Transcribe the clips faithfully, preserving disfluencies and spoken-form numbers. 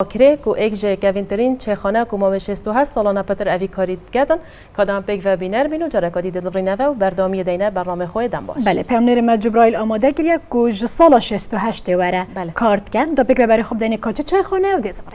کرک و ایک جه کوینترین چه خانه کو ما شصت و هشت سالانه پتر اوی کاری کردن کدام پیک و بینر بینو جرکادی دزورینه و بردامی دینه برنامه خو دم باش. بله پیامنر ما جبرائیل آماده کردی کو ج سال شصت و هشت وره بله. کارت کرد دا پیک و برای خوب دینه کاچه چه خانه و دزورین.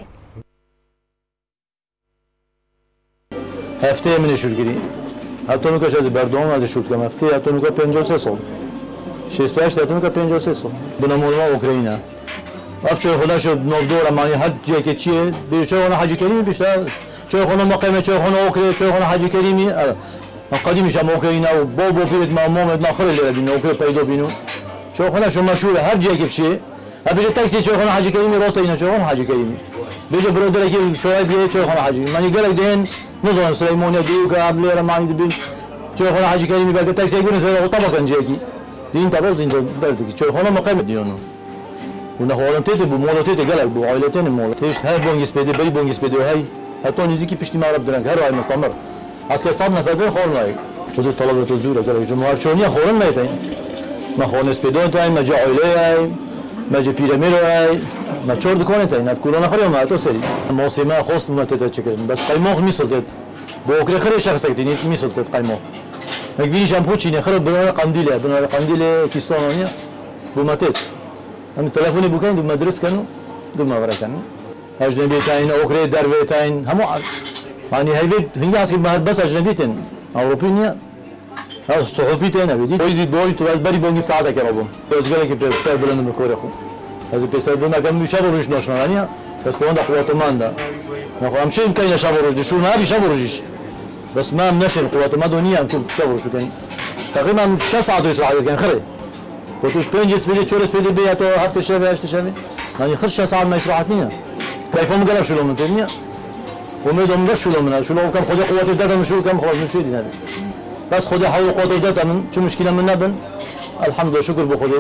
هفته من شورگیری. حتی نکاش از بردام از شورت کم هفته حتی نکا پنجاه و سه سال. شصت و هشت حتی نکا پنجاه و سه سال. بنامون ما اوکراینه. افشار خدا شد نودور مانی هر جایی که چیه بیشتر خونه حاجی کریمی بیشتر چه خونه مقیم چه خونه اوکراین چه خونه حاجی کریمی قدیمیش هم اوکراینه و بابا پیرت ما مامت ما خیلی لیره بینو اوکراین پیدا بینو چه خونه شو مشهوره هر جایی که چیه بیشتر تاکسی چه خونه حاجی کریمی راست اینا چه خونه حاجی کریمی بیشتر برادر که شاید بیه چه خونه حاجی مانی گلک دین نزان سلیمانی دیو که ابله را مانی دبین چه خونه حاجی کریمی بعد تاکسی گونه سر اوتابا کنجی دین تابوس دین برد چه خونه مقیم دیونو و نخوالن تیت بو مولا تیت گلک بو عائلتین مولا تیش هر بونگیس بده بری بونگیس بده های حتی نزدیکی پشتی مغرب درنگ هر وای مستمر از که صد نفر بین خورن نایک تو طلبات زوره گلک جمهور شونی خورن نیتین ما خورن اسپیدون تایم ما جا عائله های ما جا پیرامید های ما چور دکانه تایم نف کلون خریم ما تو سری موسیما خاص ممتد چکرن بس قیمه میسازد با اوکر خری شخص کدینی میسازد قیمه مگویش هم خوچینه خراب بنار قندیله بنار قندیله کیستانیه بومتد هم تلفنی بکنن دو مدرسه کنن دو مورد کنن اجنبی تاین اوکراین دروی تاین همو یعنی هیوی هنگی از که بس اجنبی تن اروپی نیا ها صحفی تن نبودی کوئی دوری تو از بری بونگی ساعت که بابم روزگاری که پسر بلند میکوره خو از پسر بلند کم میشه روش نشون نیا بس به اون قوت مانده نخو همشه امکانی نشه روش شو نه بیشه روشش بس ما نشه قوت ما دنیا تو شو روش کنی تقریبا شش ساعت و ساعت کن خره تو پنج اسپیدی چهار اسپیدی بیا تو هفت شب هشت شب یعنی خرش ساعت مسرحت نیه کیفم قلب شلون من تنیا ومدوم ده شلون من شلون كم خد قوة الدم شو كم خلاص من شو دي بس خد حول قوة الدم شو مشكلة من نبن الحمد لله شكر بخدا